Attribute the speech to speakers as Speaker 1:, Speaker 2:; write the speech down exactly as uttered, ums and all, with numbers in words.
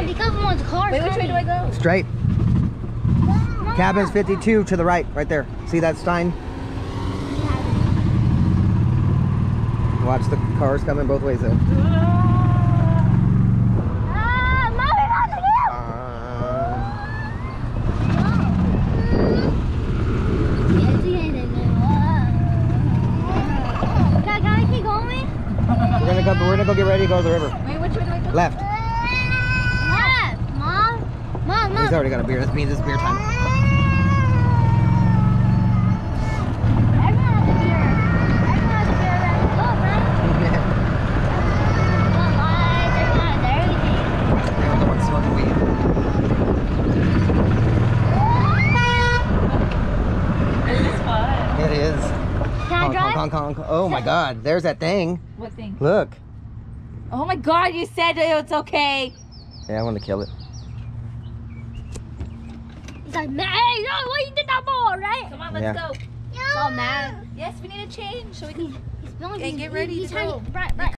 Speaker 1: Daddy, come on, the car.
Speaker 2: Wait, which way do I go?
Speaker 3: Straight. Cabin's fifty-two to the right, right there. See that sign? Watch the cars coming both ways though.
Speaker 1: Ah, Mommy, not the hill. Can, can I keep going?
Speaker 3: We're gonna go. We're gonna go get ready to go to the river.
Speaker 2: Wait, which way do I go?
Speaker 3: Left.
Speaker 1: Left, Mom. Mom, Mom.
Speaker 3: He's already got a beer. That means it's beer time.
Speaker 1: Everyone has a beer. Everyone has a beer ready to go, right? Everyone lies, everyone has everything.
Speaker 3: Everyone's smoking weed.
Speaker 2: This is fun.
Speaker 3: It is.
Speaker 1: Can I
Speaker 3: Honk,
Speaker 1: drive?
Speaker 3: honk, honk, honk. Oh my God! There's that thing.
Speaker 2: What thing?
Speaker 3: Look.
Speaker 2: Oh my God, you said it's okay.
Speaker 3: Yeah, I want to kill it.
Speaker 1: He's like, man, hey, no, what you did that ball, right?
Speaker 2: Come on, let's
Speaker 3: Yeah.
Speaker 2: go.
Speaker 1: He's all mad.
Speaker 2: Yes, we need a change so we can
Speaker 1: He's feeling
Speaker 2: Okay,
Speaker 1: he's,
Speaker 2: get ready
Speaker 1: he's
Speaker 2: to
Speaker 1: trying
Speaker 2: go.
Speaker 1: Right, right.